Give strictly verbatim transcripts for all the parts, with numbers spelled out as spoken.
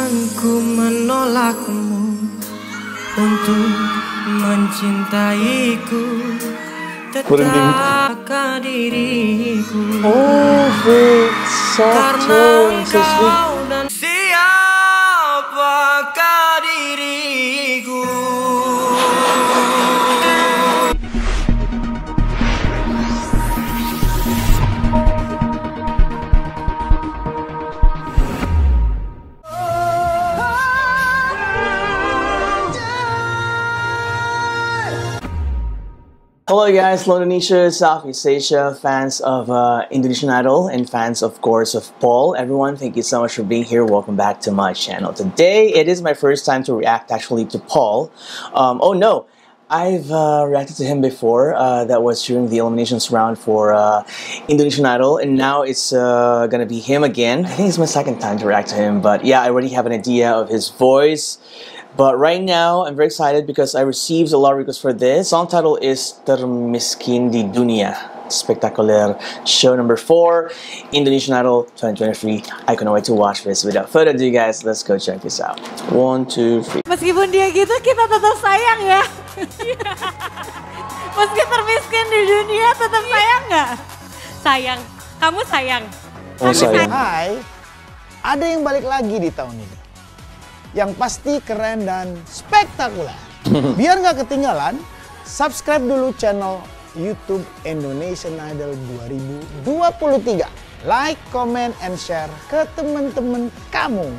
Bukan ku menolakmu untuk mencintaiku, tetap diriku. Oh, karena engkau dan siapakah diriku. Hello guys, hello Indonesia, Southeast Asia, fans of uh, Indonesian Idol and fans of course of Paul. Everyone, thank you so much for being here. Welcome back to my channel. Today, it is my first time to react actually to Paul. Um, oh no, I've uh, reacted to him before. Uh, that was during the eliminations round for uh, Indonesian Idol, and now it's uh, gonna be him again. I think it's my second time to react to him, but yeah, I already have an idea of his voice. But right now, I'm very excited because I received a lot of requests for this. Song title is Termiskin di Dunia. Spectacular show number four, Indonesian Idol twenty twenty-three. I cannot wait to watch this. Without further ado, guys, let's go check this out. One, two, three. Meskipun dia gitu, kita tetap sayang ya. Meski termiskin di dunia, tetap sayang nggak? Sayang. Kamu sayang. Oh, sayang. Hai, ada yang balik lagi di tahun ini. Yang pasti keren dan spektakuler. Biar nggak ketinggalan, subscribe dulu channel YouTube Indonesian Idol dua ribu dua puluh tiga. Like, comment, and share ke teman-teman kamu.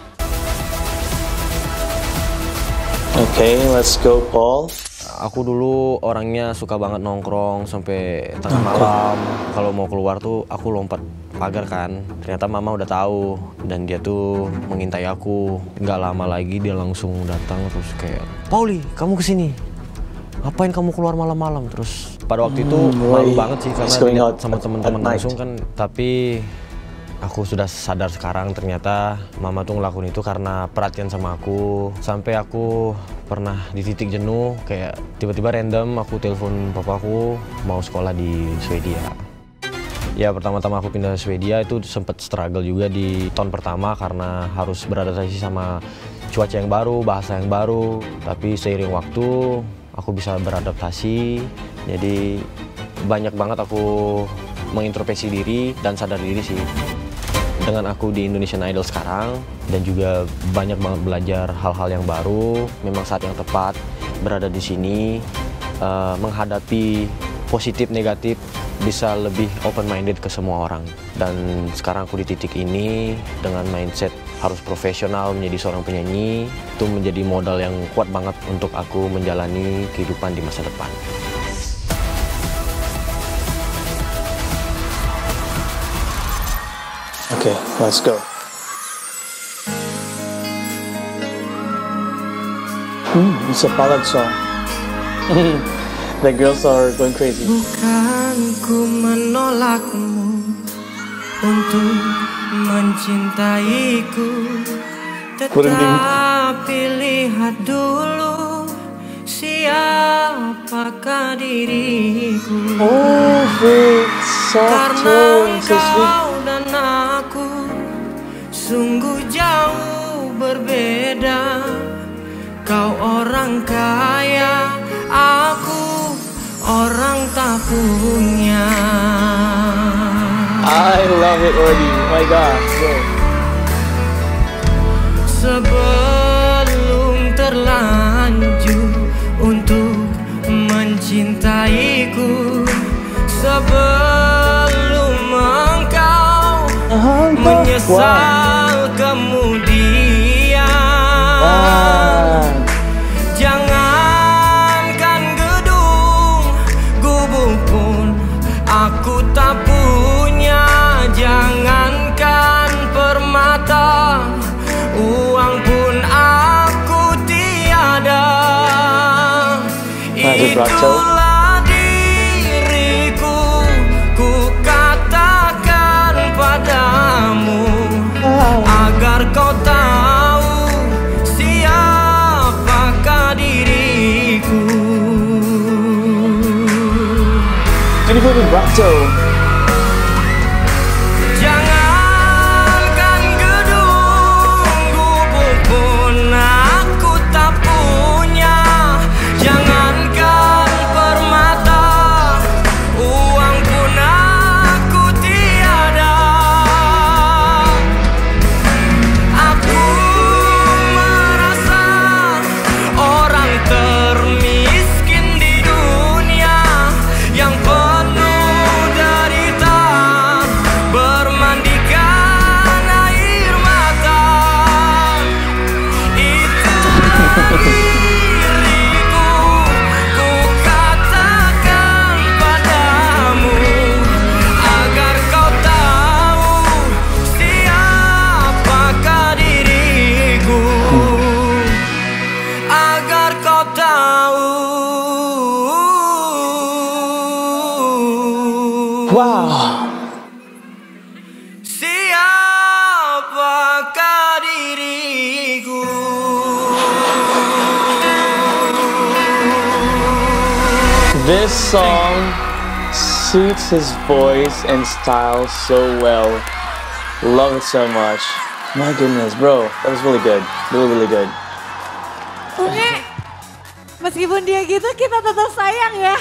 Okay, let's go Paul. Aku dulu orangnya suka banget nongkrong sampai tengah malam. Kalau mau keluar tuh aku lompat pagar kan. Ternyata mama udah tahu dan dia tuh mengintai aku. Nggak lama lagi dia langsung datang terus kayak, "Pauli, kamu kesini. Ngapain kamu keluar malam-malam?" Terus pada waktu itu hmm, malu banget sih karena lihat sama teman-teman night. langsung kan. Tapi aku sudah sadar sekarang ternyata mama tuh ngelakuin itu karena perhatian sama aku. Sampai aku pernah di titik jenuh, kayak tiba-tiba random aku telepon papaku mau sekolah di Swedia. Ya pertama-tama aku pindah ke Swedia itu sempet struggle juga di tahun pertama karena harus beradaptasi sama cuaca yang baru, bahasa yang baru. Tapi seiring waktu aku bisa beradaptasi, jadi banyak banget aku mengintrospeksi diri dan sadar diri sih. Dengan aku di Indonesian Idol sekarang dan juga banyak banget belajar hal-hal yang baru, memang saat yang tepat berada di sini, uh, menghadapi positif negatif bisa lebih open minded ke semua orang. Dan sekarang aku di titik ini dengan mindset harus profesional menjadi seorang penyanyi, itu menjadi modal yang kuat banget untuk aku menjalani kehidupan di masa depan. Okay, let's go. Hmm, it's a ballad song. The girls are going crazy. Bukan ku menolakmu untuk mencintaiku, tetapi lihat dulu siapakah diriku. Oh, karena engkau dan aku sungguh jauh berbeda. Kau orang kaya, aku orang tak punya. I love it already. Oh my gosh, bro. Sebelum terlanjur untuk mencintaiku, sebelum engkau menyesal kemudian. Wow. Jangankan gedung, gubuk pun aku tak punya. Jangankan permata, uang pun aku tiada. Itulah diriku, ku katakan padamu agar kau tahu siapakah diriku. Ini pun Bracto. Jangankan gedung, gubuk This song suits his voice and style so well. Love it so much. My goodness, bro, that was really good. Really, really good. Unge, meskipun dia gitu kita tetap sayang ya.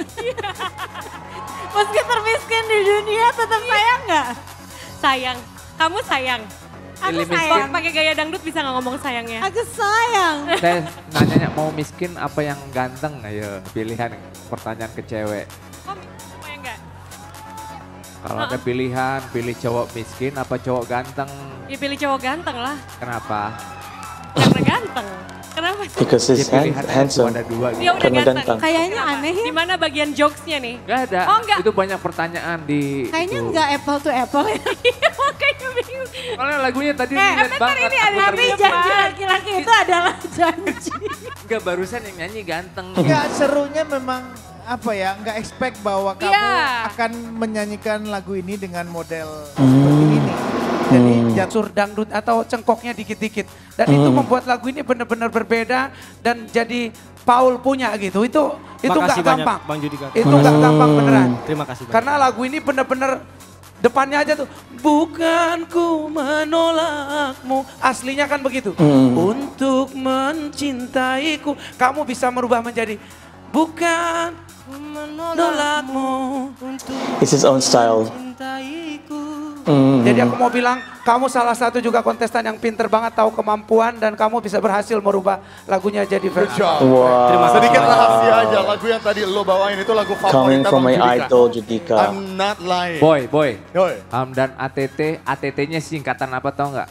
Meski termiskin di dunia tetap sayang nggak? Sayang, kamu sayang. Aku Kok sayang. pakai gaya dangdut bisa nggak ngomong sayangnya? Aku sayang. Saya nanya mau miskin apa yang ganteng? Ayo pilihan pertanyaan ke cewek. Kok mau yang enggak? Kalau ada pilihan, pilih cowok miskin apa cowok ganteng? Ya pilih cowok ganteng lah, Kenapa? karena ganteng. Kenapa sih? Because Ya he's hand- pilihannya cuma handsome. ada dua Dia gitu. udah Karena ganteng. ganteng. Kayaknya Kenapa? aneh ya. Di mana bagian jokesnya nih? Gak ada, Oh, enggak. itu banyak pertanyaan di Kayaknya itu. nggak apple to apple ya. Iya makanya bingung. Soalnya lagunya tadi Eh, relate bentar, banget. ini aku ada Tapi terbuka. janji laki-laki itu adalah janji. Enggak, barusan yang nyanyi ganteng. Enggak, serunya memang apa ya, nggak expect bahwa kamu Iya. akan menyanyikan lagu ini dengan model seperti ini. Jadi jatuh dangdut atau cengkoknya dikit-dikit. Dan itu membuat lagu ini benar-benar berbeda dan jadi Paul punya gitu. Itu itu nggak Makasih banyak, gampang. Bang Judika. Itu nggak gampang beneran. Terima kasih banyak. Karena lagu ini benar-benar depannya aja tuh, bukan ku menolakmu. Aslinya kan begitu. Untuk mencintaiku, kamu bisa merubah menjadi bukan ku menolakmu. Untuk It's his own style. mencintaiku. Mm. Jadi aku mau bilang, kamu salah satu juga kontestan yang pinter banget, tahu kemampuan dan kamu bisa berhasil merubah lagunya jadi versi. Wow. Terima kasih. Sedikit rahasia aja, lagu yang tadi lo bawain itu lagu Coming favorit from Abang my Judika. idol Judika. I'm not lying. Boy, boy. Yoi. Hamdan A T T, A T T-nya singkatan apa tau nggak?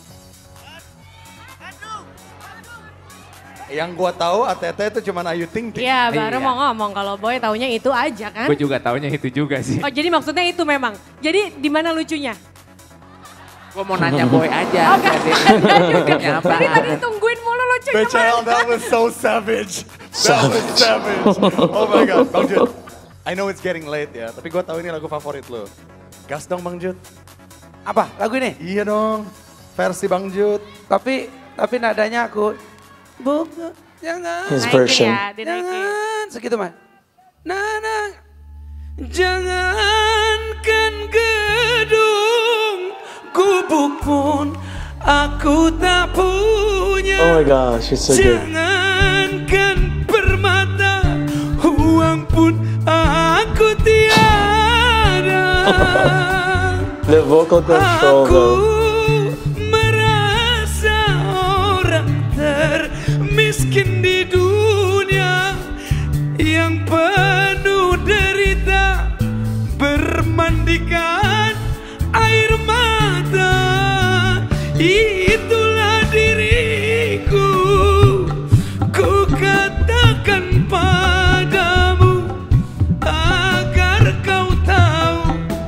Yang gua tahu A T T itu cuma Ayu Ting Ting. Iya baru Iya. mau ngomong kalau boy taunya itu aja kan. Gue juga taunya itu juga sih. Oh jadi maksudnya itu memang. Jadi di mana lucunya? Gue mau nanya boy aja. Oh, nggak. Lucunya apa? Tadi tadi tungguin mulu lucunya B C L, mana? that was so savage. That was savage. Oh my God, Bang Jud. I know it's getting late ya, tapi gua tahu ini lagu favorit lo. Gas dong Bang Jud. Apa lagu ini? Iya dong, versi Bang Jud. Tapi tapi nadanya aku, bukan, jangan, His Naikin version. ya, dinaikin. jangan, segitu mah. Nana, jangankan gedung gubuk pun aku tak punya. Oh my gosh, it's so good. Jangankan permata, uang pun aku tiada. The vocal control Aku though. merasa orang termiskin di dunia yang penuh derita, bermandikan air mata. Itulah diriku, ku katakan padamu agar kau tahu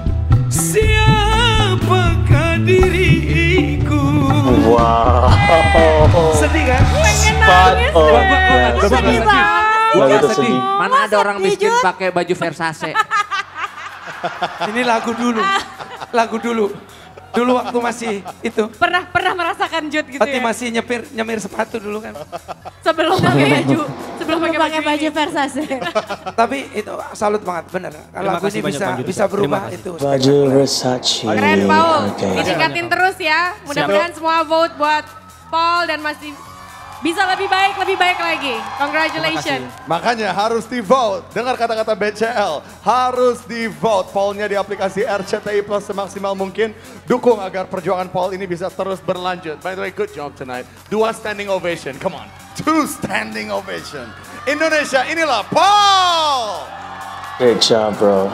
siapakah diriku. Wow. Sedih kan? Spot on. Gua- gua- gua- Yes. gua- Sedih banget. Gue Lagu gak itu sedih. sedih. Mana ada orang sedih, miskin Jud? pakai baju Versace. Ini lagu dulu, lagu dulu. Dulu waktu masih itu, Pernah pernah merasakan Jud gitu waktu ya? masih nyepir nyemir sepatu dulu kan. Sebelum pakai baju, sebelum pakai Pakai baju, baju ini. Versace. Tapi itu salut banget, bener. Kalau Terima lagu kasih ini banyak, bisa Bang Judika. bisa berubah Terima kasih. itu. Baju Versace. Keren Paul, Okay. ditingkatin terus ya. Mudah-mudahan semua vote buat Paul dan masih bisa lebih baik, lebih baik lagi. Congratulations. Makanya harus di-vote. Dengar kata-kata B C L. Harus di-vote. Pollnya di aplikasi R C T I Plus semaksimal mungkin. Dukung agar perjuangan Paul ini bisa terus berlanjut. By the way, good job tonight. Dua standing ovation. Come on. Two standing ovation. Indonesia, inilah Paul! Great job, bro.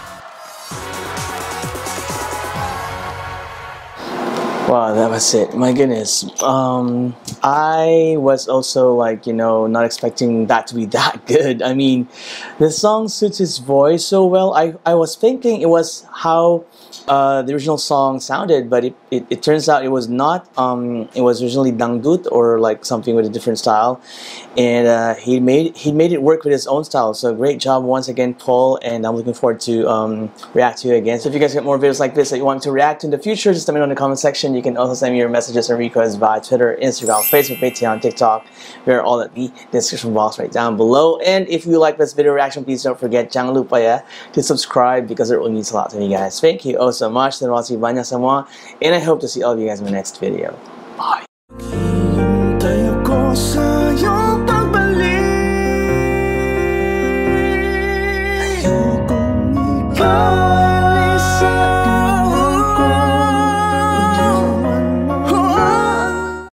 Wow, that was it. My goodness. Um, I was also like, you know, not expecting that to be that good. I mean, the song suits his voice so well. I, I was thinking it was how uh, the original song sounded, but it it, it turns out it was not. Um, it was originally dangdut or like something with a different style, and uh, he made he made it work with his own style. So great job once again, Paul, and I'm looking forward to um, react to you again. So if you guys get more videos like this that you want to react to in the future, just let me know in the comment section. You can also send me your messages and requests via Twitter, Instagram, Facebook, Patreon, TikTok. They're all at the description box right down below. And if you like this video reaction, please don't forget, jangan lupa ya, to subscribe because it really means a lot to me, guys. Thank you oh so much. Terima kasih banyak semua. And I hope to see all of you guys in my next video. Bye. Go.